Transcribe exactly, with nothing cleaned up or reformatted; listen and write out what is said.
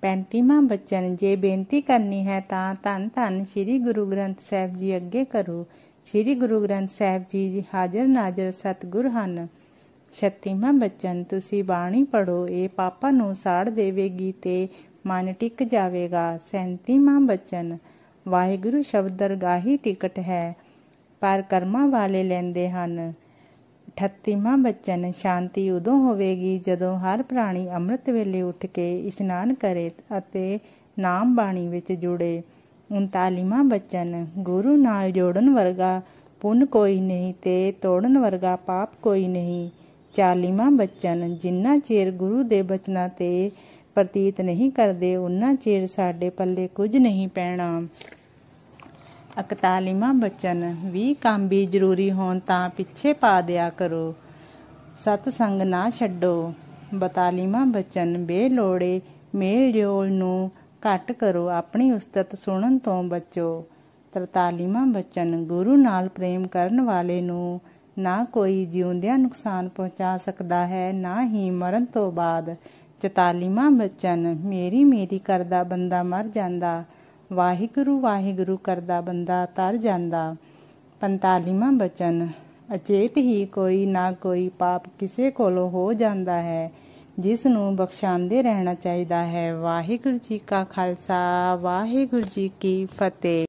पैंतीवां बचन। जे बेनती करनी है तां धन धन श्री गुरु ग्रंथ साहिब जी अगे करो। श्री गुरु ग्रंथ साहिब जी हाजर नाजर सतगुर हन। छत्तीवां बचन। तुसी बाणी पढ़ो, ये पापां नूं साड़ देवेगी ते मन टिक जावेगा। सैंतीवां बचन। वाहिगुरु शब्द दरगाही टिकट है, पर कर्मां वाले लैंदे हन। अठत्तीवां बचन। शांति उदों होवेगी जदों हर प्राणी अंम੍ਰਿਤ ਵੇਲੇ ਉੱਠ ਕੇ ਇਸ਼ਨਾਨ करे ਅਤੇ नाम बाणी विच जुड़े। उनतालीवां बचन। गुरु नाल जोड़न वर्गा पुन कोई नहीं ते तोड़न वर्गा पाप कोई नहीं। चालीवां बचन। जिन्ना चेर गुरु दे बचनां ते प्रतीत नहीं करदे उन्ना चेर साडे पल्ले कुछ नहीं पैना। इकतालीवां बचन। भी काम भी जरूरी होण तां पिछे पा दिया करो, सतसंग ना छड्डो। बतालीवां बचन। बेलोड़े मेल जोल नूं घट करो, अपनी उस्तत सुणन तों बचो। तरतालीवां बचन। गुरु नाल प्रेम करन वाले नूं ना कोई जिउंदियां नुकसान पहुँचा सकदा है, ना ही मरण तो बाद। चौतालीवां बचन। मेरी मेरी करदा बंदा मर जांदा, वाहिगुरु वाहिगुरु करदा बंदा तर जांदा। पंतालीवां बचन। अचेत ही कोई ना कोई पाप किसे कोलों हो जांदा है, जिस नूं बख्शांदे रहना चाहिदा है। वाहिगुरु जी का खालसा, वाहिगुरु जी की फतेह।